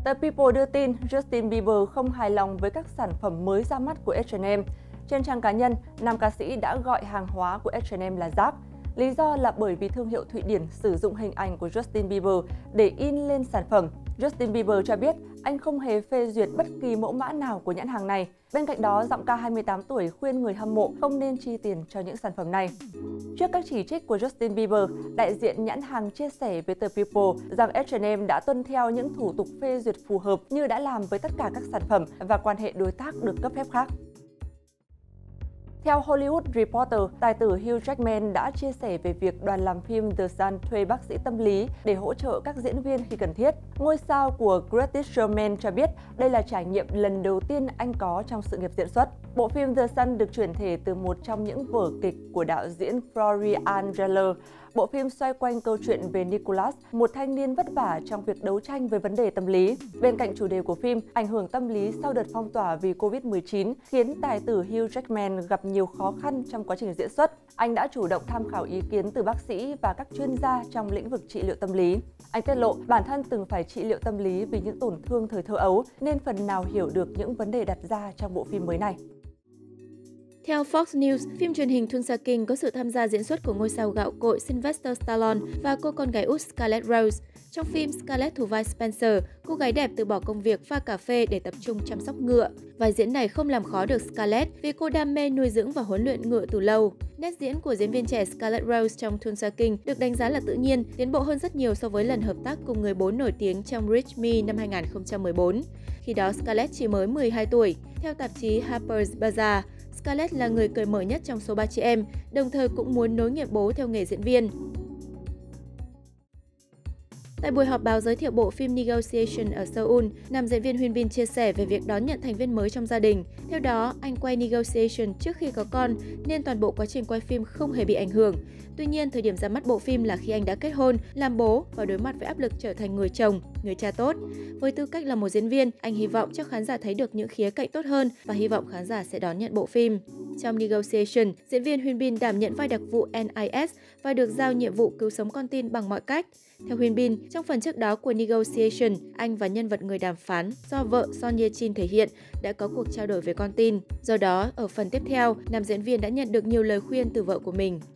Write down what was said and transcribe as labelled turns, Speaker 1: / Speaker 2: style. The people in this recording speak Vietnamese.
Speaker 1: Tờ People đưa tin Justin Bieber không hài lòng với các sản phẩm mới ra mắt của H&M. Trên trang cá nhân, nam ca sĩ đã gọi hàng hóa của H&M là rác. Lý do là bởi vì thương hiệu Thụy Điển sử dụng hình ảnh của Justin Bieber để in lên sản phẩm. Justin Bieber cho biết anh không hề phê duyệt bất kỳ mẫu mã nào của nhãn hàng này. Bên cạnh đó, giọng ca 28 tuổi khuyên người hâm mộ không nên chi tiền cho những sản phẩm này. Trước các chỉ trích của Justin Bieber, đại diện nhãn hàng chia sẻ với tờ People rằng H&M đã tuân theo những thủ tục phê duyệt phù hợp như đã làm với tất cả các sản phẩm và quan hệ đối tác được cấp phép khác. Theo Hollywood Reporter, tài tử Hugh Jackman đã chia sẻ về việc đoàn làm phim The Sun thuê bác sĩ tâm lý để hỗ trợ các diễn viên khi cần thiết. Ngôi sao của Greatest Showman cho biết đây là trải nghiệm lần đầu tiên anh có trong sự nghiệp diễn xuất. Bộ phim The Sun được chuyển thể từ một trong những vở kịch của đạo diễn Florian Zeller. Bộ phim xoay quanh câu chuyện về Nicholas, một thanh niên vất vả trong việc đấu tranh với vấn đề tâm lý. Bên cạnh chủ đề của phim, ảnh hưởng tâm lý sau đợt phong tỏa vì Covid-19 khiến tài tử Hugh Jackman gặp nhiều khó khăn trong quá trình diễn xuất. Anh đã chủ động tham khảo ý kiến từ bác sĩ và các chuyên gia trong lĩnh vực trị liệu tâm lý. Anh tiết lộ bản thân từng phải trị liệu tâm lý vì những tổn thương thời thơ ấu nên phần nào hiểu được những vấn đề đặt ra trong bộ phim mới này.
Speaker 2: Theo Fox News, phim truyền hình Tulsa King có sự tham gia diễn xuất của ngôi sao gạo cội Sylvester Stallone và cô con gái út Scarlett Rose. Trong phim, Scarlett thủ vai Spencer, cô gái đẹp từ bỏ công việc pha cà phê để tập trung chăm sóc ngựa. Vai diễn này không làm khó được Scarlett vì cô đam mê nuôi dưỡng và huấn luyện ngựa từ lâu. Nét diễn của diễn viên trẻ Scarlett Rose trong Tulsa King được đánh giá là tự nhiên, tiến bộ hơn rất nhiều so với lần hợp tác cùng người bố nổi tiếng trong Reach Me năm 2014. Khi đó, Scarlett chỉ mới 12 tuổi. Theo tạp chí Harper's Bazaar, Scarlett là người cởi mở nhất trong số 3 chị em, đồng thời cũng muốn nối nghiệp bố theo nghề diễn viên. Tại buổi họp báo giới thiệu bộ phim Negotiation ở Seoul, nam diễn viên Hyun Bin chia sẻ về việc đón nhận thành viên mới trong gia đình. Theo đó, anh quay Negotiation trước khi có con nên toàn bộ quá trình quay phim không hề bị ảnh hưởng. Tuy nhiên, thời điểm ra mắt bộ phim là khi anh đã kết hôn, làm bố và đối mặt với áp lực trở thành người chồng, người cha tốt. Với tư cách là một diễn viên, anh hy vọng cho khán giả thấy được những khía cạnh tốt hơn và hy vọng khán giả sẽ đón nhận bộ phim. Trong Negotiation, diễn viên Hyun Bin đảm nhận vai đặc vụ NIS và được giao nhiệm vụ cứu sống con tin bằng mọi cách. Theo Hyun Bin, trong phần trước đó của Negotiation, anh và nhân vật người đàm phán do vợ Son Ye Jin thể hiện đã có cuộc trao đổi về con tin. Do đó, ở phần tiếp theo, nam diễn viên đã nhận được nhiều lời khuyên từ vợ của mình.